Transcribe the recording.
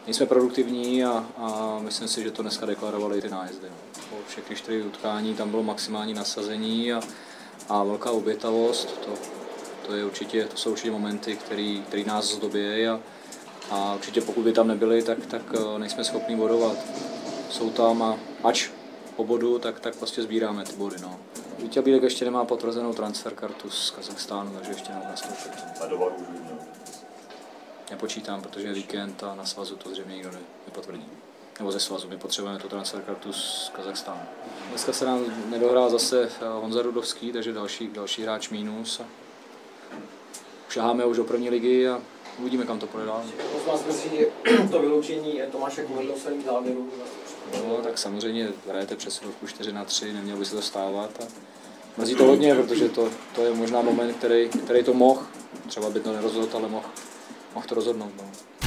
nejsme produktivní a myslím si, že to dneska deklarovali i ty nájezdy. Po všechny 4 utkání tam bylo maximální nasazení a velká obětavost. To jsou určitě momenty, které nás zdobí a určitě pokud by tam nebyly, tak nejsme schopni bodovat. Jsou tam a ač po bodu, tak prostě sbíráme ty body. No. Vítěz Bílek ještě nemá potvrzenou transfer kartu z Kazachstánu, takže ještě nemá nastoupit. A do Varu už Nepočítám, protože je víkend a na svazu to zřejmě nikdo nepotvrdí. Nebo ze svazu, my potřebujeme tu transfer kartu z Kazachstánu. Dneska se nám nedohrál zase Honza Rudovský, takže další hráč mínus. Šaháme už do první ligy a uvidíme, kam to půjde dál. Moc vás mrzí to vyloučení Tomáše Kovedlo v svém závěru. No, tak samozřejmě hrajete přesilovku 4-3, nemělo by se to stávat. A mrzí to hodně, protože to je možná moment, který to mohl, třeba by to nerozhodl, ale mohl to rozhodnout. No.